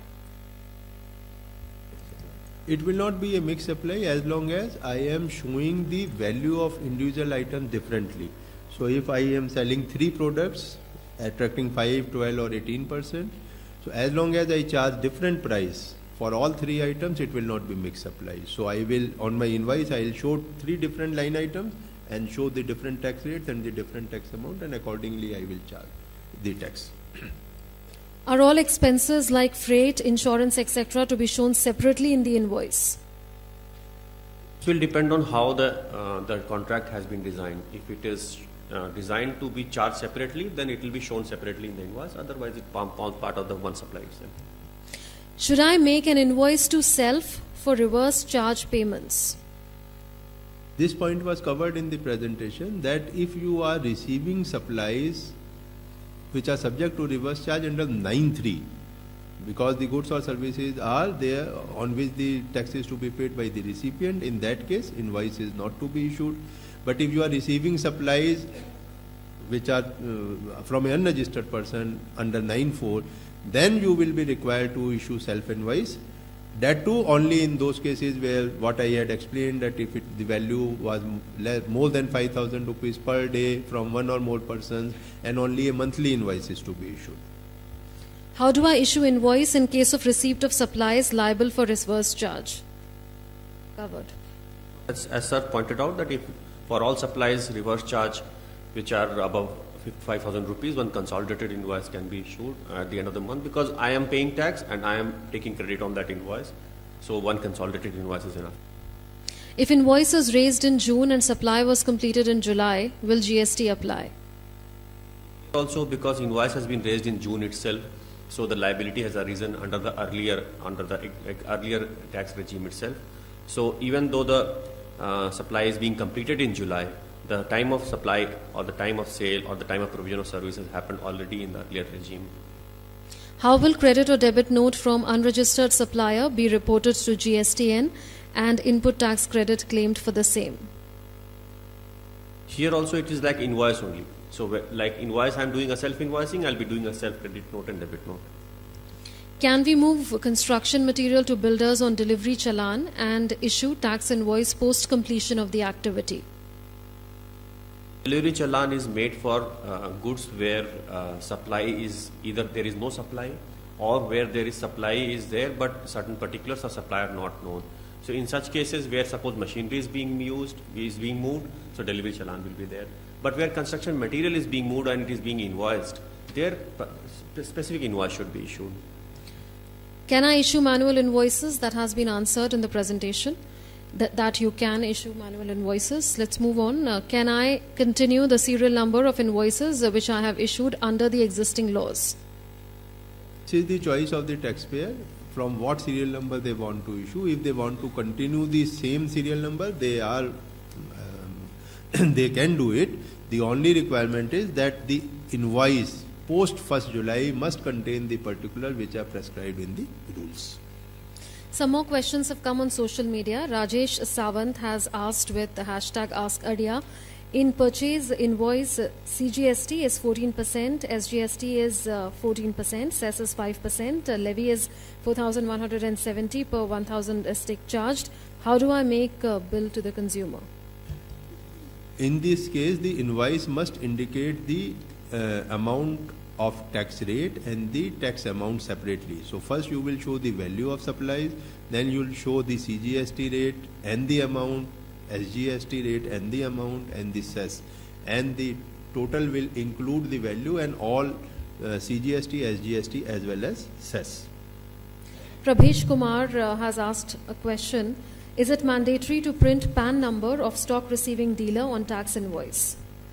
It will not be a mixed supply as long as I am showing the value of individual item differently. So if I am selling 3 products attracting 5, 12 or 18%, so as long as I charge different price for all 3 items, it will not be mixed supply. So I will, on my invoice, I will show 3 different line items and show the different tax rates and the different tax amount, and accordingly I will charge the tax. Are all expenses like freight, insurance, etc. to be shown separately in the invoice? It will depend on how the contract has been designed. If it is designed to be charged separately, then it will be shown separately in the invoice. Otherwise, it forms part of the one supply itself. Should I make an invoice to self for reverse charge payments? This point was covered in the presentation that if you are receiving supplies which are subject to reverse charge under 9(3), because the goods or services are there on which the tax is to be paid by the recipient, in that case invoice is not to be issued. But if you are receiving supplies which are from an unregistered person under 9(4), then you will be required to issue self-invoice. That too only in those cases where what I had explained, that if the value was more than 5,000 rupees per day from one or more persons, and only a monthly invoice is to be issued. How do I issue invoice in case of receipt of supplies liable for reverse charge? covered? As sir pointed out, that if for all supplies reverse charge which are above 5,000 rupees, one consolidated invoice can be issued at the end of the month, because I am paying tax and I am taking credit on that invoice. So one consolidated invoice is enough. If invoice is raised in June and supply was completed in July, will GST apply? Also, because invoice has been raised in June itself, so the liability has arisen under the earlier tax regime itself. So even though the supply is being completed in July, the time of supply or the time of sale or the time of provision of services happened already in the earlier regime. How will credit or debit note from unregistered supplier be reported to GSTN and input tax credit claimed for the same? Here also it is like invoice only. So like invoice, I am doing a self-invoicing, I will be doing a self-credit note and debit note. Can we move construction material to builders on delivery challan and issue tax invoice post completion of the activity? Delivery challan is made for goods where supply is either there is no supply, or where there is supply is there but certain particulars of supply are not known. So in such cases where suppose machinery is being moved, so delivery challan will be there. But where construction material is being moved and it is being invoiced, there specific invoice should be issued. Can I issue manual invoices? That has been answered in the presentation. That you can issue manual invoices. Let's move on. Can I continue the serial number of invoices which I have issued under the existing laws? This is the choice of the taxpayer from what serial number they want to issue. If they want to continue the same serial number, they can do it. The only requirement is that the invoice post 1st July must contain the particulars which are prescribed in the rules. Some more questions have come on social media. Rajesh Sawant has asked with the hashtag AskAdhia. In purchase invoice, CGST is 14%, SGST is 14%, cess is 5%, levy is 4,170 per 1,000 stick charged. How do I make a bill to the consumer? In this case, the invoice must indicate the amount of tax rate and the tax amount separately. So first you will show the value of supplies, then you will show the CGST rate and the amount, SGST rate and the amount, and the cess. And the total will include the value and all CGST, SGST as well as cess. Prabhesh Kumar has asked a question. Is it mandatory to print PAN number of stock receiving dealer on tax invoice?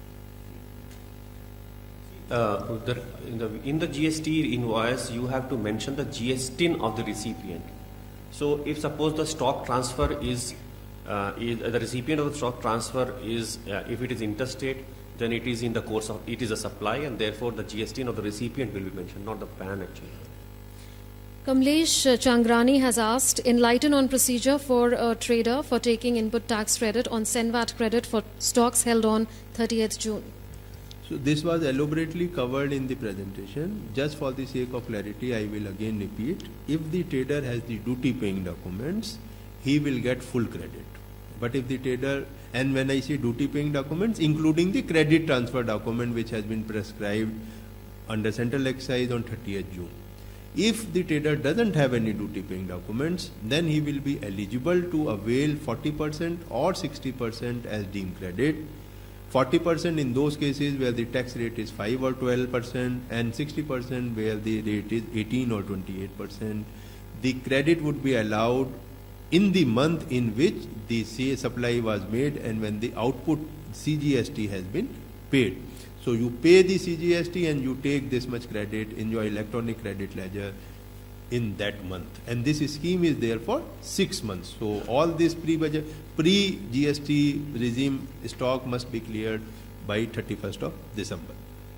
In the GST invoice, you have to mention the GST of the recipient. So if suppose the stock transfer is the recipient of the stock transfer is if it is interstate, then it is in the course of it is a supply, and therefore the GST of the recipient will be mentioned, not the PAN actually. Kamlesh Changrani has asked, enlighten on procedure for a trader for taking input tax credit on SENVAT credit for stocks held on 30th June. So this was elaborately covered in the presentation. Just for the sake of clarity, I will again repeat. If the trader has the duty paying documents, he will get full credit. But if the trader, and when I say duty paying documents, including the credit transfer document which has been prescribed under central excise on 30th June. If the trader doesn't have any duty paying documents, then he will be eligible to avail 40% or 60% as deemed credit. 40% in those cases where the tax rate is 5 or 12%, and 60% where the rate is 18 or 28%. The credit would be allowed in the month in which the supply was made and when the output CGST has been paid. So you pay the CGST and you take this much credit in your electronic credit ledger in that month. And this scheme is there for 6 months. So all this pre-GST regime stock must be cleared by 31st of December.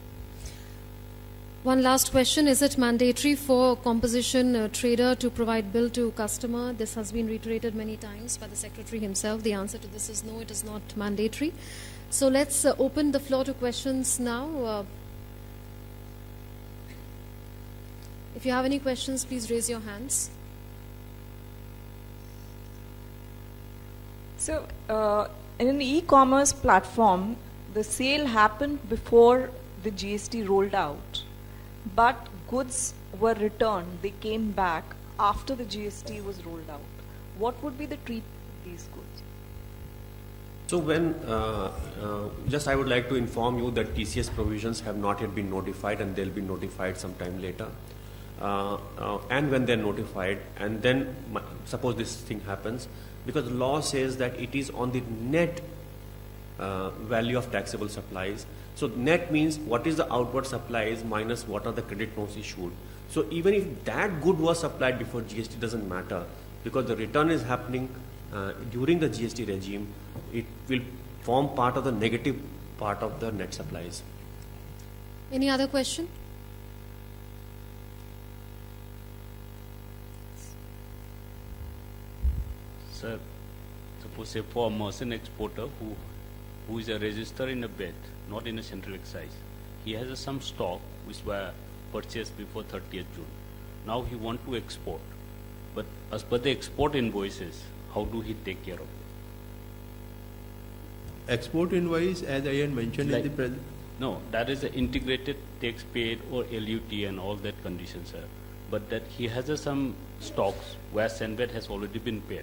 One last question. Is it mandatory for composition trader to provide bill to customer? This has been reiterated many times by the Secretary himself. The answer to this is no, it is not mandatory. So let's open the floor to questions now. If you have any questions, please raise your hands. So, in an e-commerce platform, the sale happened before the GST rolled out, but goods were returned, they came back after the GST was rolled out. What would be the treatment of these goods? So when, just I would like to inform you that TCS provisions have not yet been notified, and they'll be notified sometime later. And when they're notified, and then suppose this thing happens, because the law says that it is on the net value of taxable supplies. So net means what is the outward supplies minus what are the credit notes issued. So even if that good was supplied before GST, doesn't matter, because the return is happening during the GST regime. It will form part of the negative part of the net supplies. Any other question? Sir, suppose say for a merchant exporter who is a register in a BET, not in a central excise, he has some stock which were purchased before 30th June. Now he want to export, but as per the export invoices, how do he take care of it? Export invoice, as I had mentioned in the present. No, that is the integrated tax paid or LUT and all that condition, sir. But that he has some stocks where SENVAT has already been paid.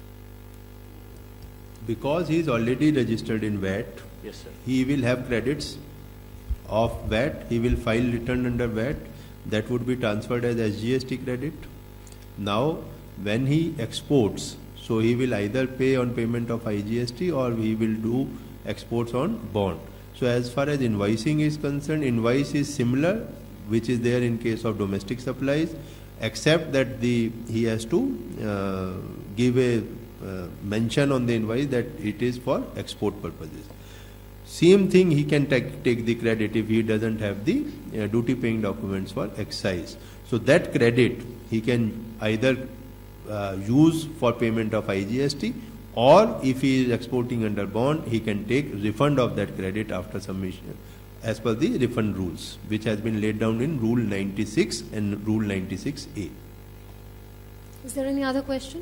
Because he is already registered in VAT, Yes, sir. he will have credits of VAT. He will file return under VAT. That would be transferred as GST credit. Now, when he exports, so he will either pay on payment of IGST or he will do exports on bond. So as far as invoicing is concerned, invoice is similar, which is there in case of domestic supplies, except that he has to give a mention on the invoice that it is for export purposes. Same thing, he can take the credit if he doesn't have the duty paying documents for excise. So that credit he can either use for payment of IGST, or if he is exporting under bond, he can take refund of that credit after submission as per the refund rules, which has been laid down in Rule 96 and Rule 96A. Is there any other question?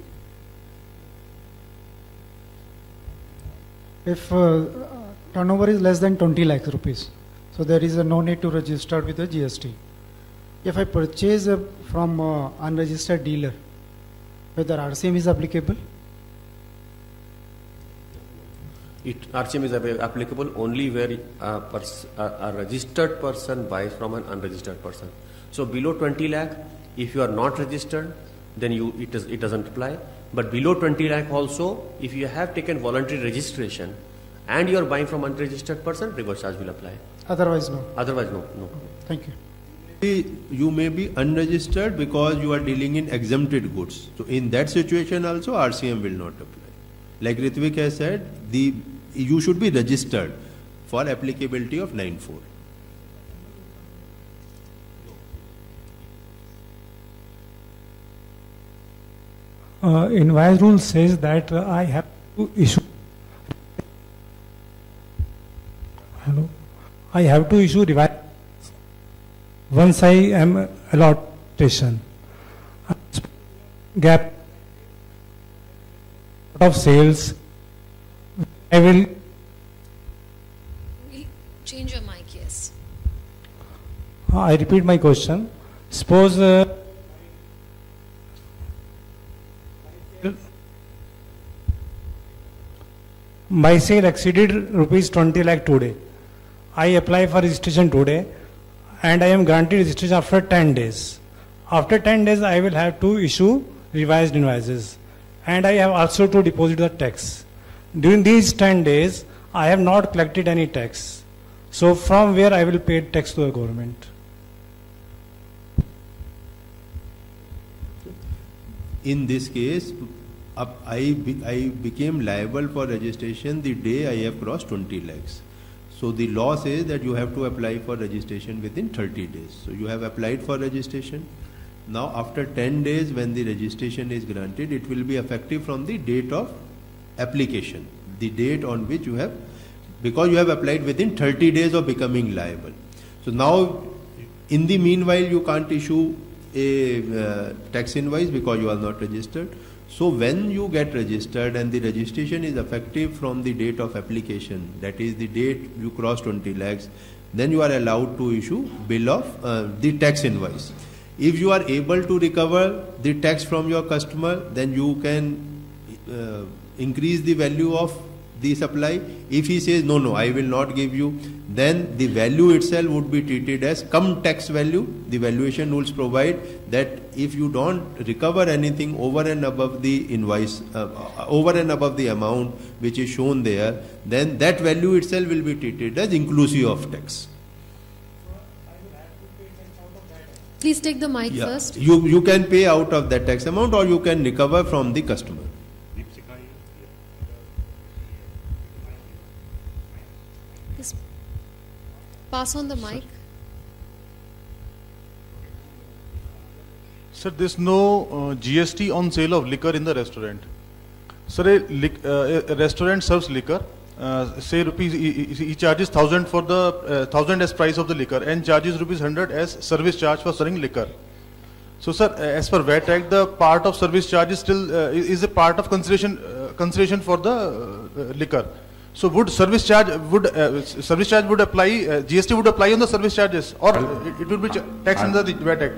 If turnover is less than 20 lakh rupees, so there is no need to register with the GST. If I purchase from unregistered dealer, whether RCM is applicable? RCM is applicable only where a registered person buys from an unregistered person. So below 20 lakh, if you are not registered, then it doesn't apply. But below 20 lakh also, if you have taken voluntary registration and you are buying from unregistered person, reverse charge will apply. Otherwise, no. Otherwise, no. Thank you. You may be unregistered because you are dealing in exempted goods. So in that situation also RCM will not apply. Like Ritvik has said, you should be registered for applicability of 9(4). Invoice rule says that I have to issue. I have to issue revise once I am allocation. Gap of sales. I will Change your mic, yes. I repeat my question. Suppose my sale exceeded rupees 20 lakh today. I apply for registration today and I am granted registration after 10 days. After 10 days I will have to issue revised invoices and I have also to deposit the tax. During these 10 days I have not collected any tax. So from where I will pay tax to the government? In this case, I became liable for registration the day I have crossed 20 lakhs. So the law says that you have to apply for registration within 30 days. So you have applied for registration. Now after 10 days when the registration is granted, it will be effective from the date of application, the date on which you have, because you have applied within 30 days of becoming liable. So now in the meanwhile you can't issue a tax invoice because you are not registered. So when you get registered and the registration is effective from the date of application, that is the date you cross 20 lakhs, then you are allowed to issue bill of the tax invoice. If you are able to recover the tax from your customer, then you can increase the value of the supply. If he says no, I will not give you, then the value itself would be treated as come tax value. The valuation rules provide that if you don't recover anything over and above the invoice, over and above the amount which is shown there, then that value itself will be treated as inclusive of tax. Please take the mic first. You can pay out of that tax amount, or you can recover from the customer. Please pass on the mic. Sir, there's no GST on sale of liquor in the restaurant. Sir, a restaurant serves liquor. Say rupees, he charges 1,000 for the 1,000 as price of the liquor and charges rupees 100 as service charge for serving liquor. So, sir, as per VAT Act, the part of service charge is still is a part of consideration for the liquor. So, would service charge would apply GST would apply on the service charges, or it would be taxed under the VAT Act?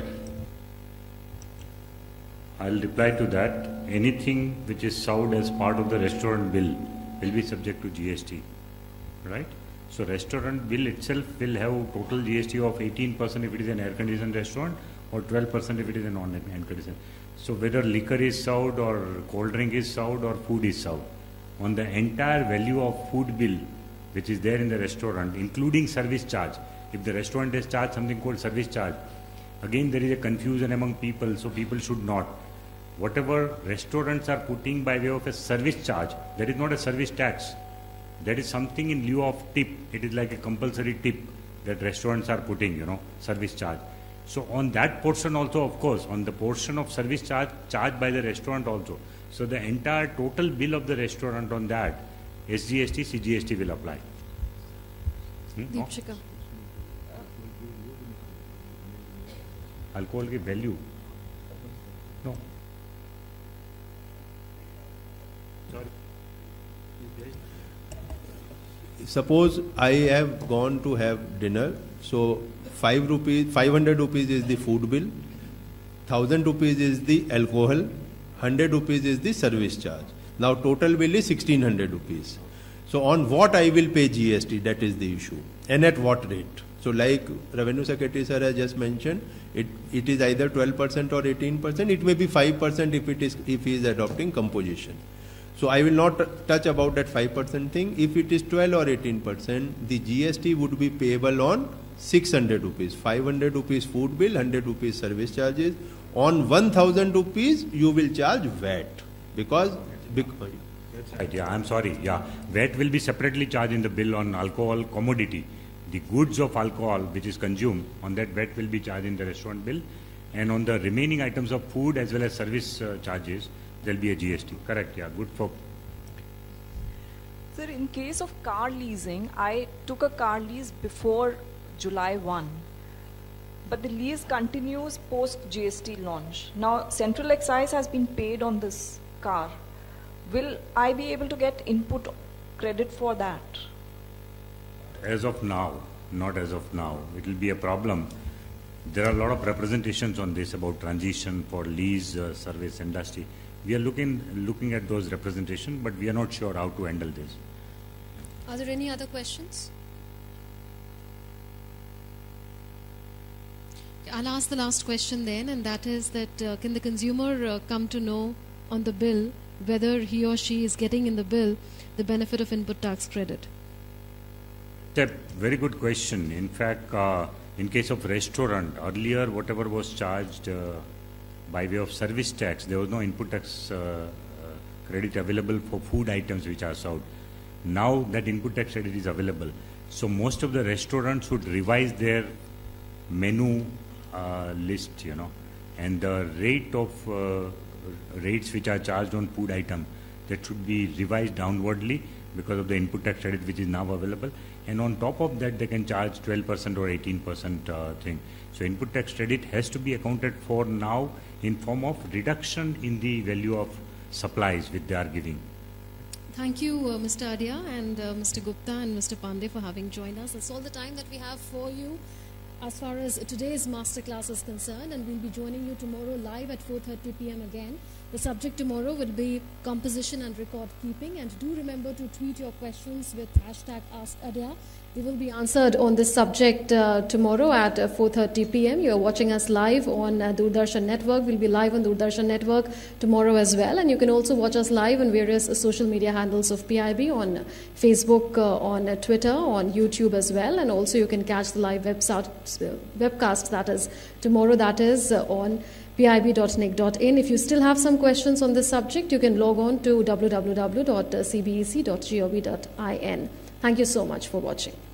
I'll reply to that. Anything which is served as part of the restaurant bill will be subject to GST, right? So restaurant bill itself will have total GST of 18% if it is an air-conditioned restaurant, or 12% if it is a non-air-conditioned. So whether liquor is served, or cold drink is served, or food is served, on the entire value of food bill which is there in the restaurant, including service charge, if the restaurant has charged something called service charge, again there is a confusion among people, so people should not. Whatever restaurants are putting by way of a service charge, that is not a service tax. That is something in lieu of tip. It is like a compulsory tip that restaurants are putting, service charge. So on that portion also, of course, on the portion of service charge charged by the restaurant also. So the entire total bill of the restaurant on that, SGST, CGST will apply. Deepshika. Alcohol ki value. No. Suppose I have gone to have dinner, so 500 rupees is the food bill, 1,000 rupees is the alcohol, 100 rupees is the service charge. Now total bill is 1,600 rupees. So on what I will pay GST, that is the issue, and at what rate. So like Revenue Secretary sir has just mentioned, it is either 12% or 18%. It may be 5% if he is adopting composition. So I will not touch about that 5% thing. If it is 12 or 18%, the GST would be payable on 600 rupees. 500 rupees food bill, 100 rupees service charges. On 1,000 rupees, you will charge VAT. Because right, yeah, I'm sorry. Yeah, VAT will be separately charged in the bill on alcohol commodity. The goods of alcohol which is consumed, on that VAT will be charged in the restaurant bill. And on the remaining items of food as well as service charges, there will be a GST. Correct, yeah, good for. Sir, in case of car leasing, I took a car lease before July 1, but the lease continues post GST launch. Now, central excise has been paid on this car. Will I be able to get input credit for that? As of now, not as of now. It will be a problem. There are a lot of representations on this about transition for lease service industry. We are looking at those representations, but we are not sure how to handle this. Are there any other questions? I'll ask the last question then, and that is that can the consumer come to know on the bill whether he or she is getting in the bill the benefit of input tax credit? Very good question. In fact, in case of restaurant, earlier whatever was charged by way of service tax, there was no input tax credit available for food items which are served. Now that input tax credit is available. So most of the restaurants would revise their menu list, and the rate of rates which are charged on food item, that should be revised downwardly because of the input tax credit which is now available. And on top of that, they can charge 12% or 18% thing. So input tax credit has to be accounted for now in form of reduction in the value of supplies which they are giving. Thank you, Mr. Adhia and Mr. Gupta and Mr. Pandey for having joined us. That's all the time that we have for you as far as today's masterclass is concerned, and we'll be joining you tomorrow live at 4:30 p.m. again The subject tomorrow will be composition and record keeping, and do remember to tweet your questions with hashtag #AskAdhia. They will be answered on this subject tomorrow at 4:30 p.m. You are watching us live on Doordarshan Network. We'll be live on Doordarshan Network tomorrow as well, and you can also watch us live on various social media handles of PIB on Facebook, on Twitter, on YouTube as well, and also you can catch the live webcast that is tomorrow, that is on pib.nic.in. If you still have some questions on this subject, you can log on to www.cbec.gov.in. Thank you so much for watching.